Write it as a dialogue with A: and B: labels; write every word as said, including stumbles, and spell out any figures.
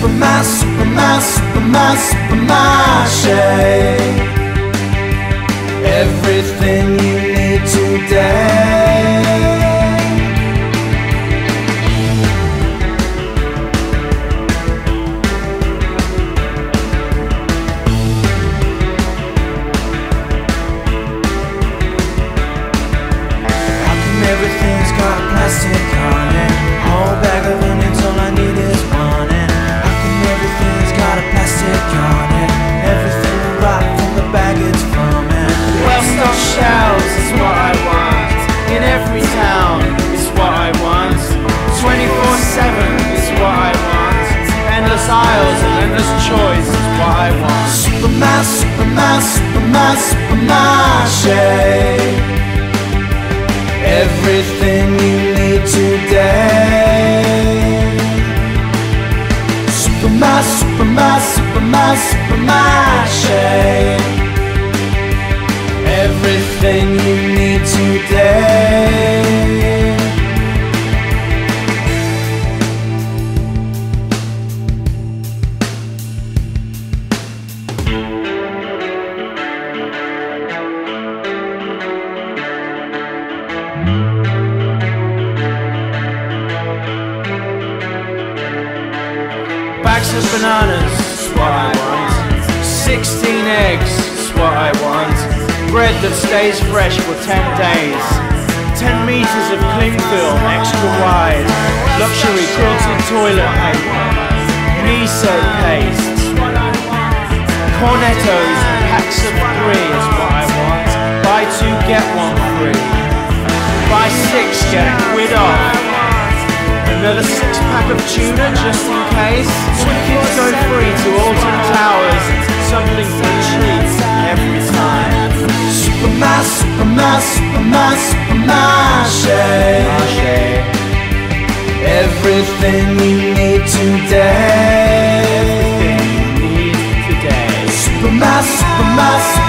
A: Supermarche, supermarche, supermarche, supermarche. Everything you need today. Everything's got plastic on it. Whole bag of onions, all I need is one. And how come everything's got a plastic on it? Everything right from the bag it's from. And well-stocked shelves is what I want. In every town is what I want. twenty-four seven is what I want. Endless aisles and endless choice is what I want. Supermarche, supermarche, supermarche, supermarche. Everything you need today. Supermarche, supermarche, supermarche, supermarche. Everything you need today. Bags of bananas is what I want. Sixteen eggs is what I want. Bread that stays fresh for ten days. Ten meters of cling film extra wide. Luxury quilted toilet paper. Miso paste. Cornettos and packs of three is what I want. Buy two get one free. Buy six get a quid off. Another six pack of tuna just in case. Tickets go free to Alton Towers. Something for a treat every time. Supermarche, supermarche, supermarche, supermarche. Everything you need today. Everything you need today. Supermarche, supermarche.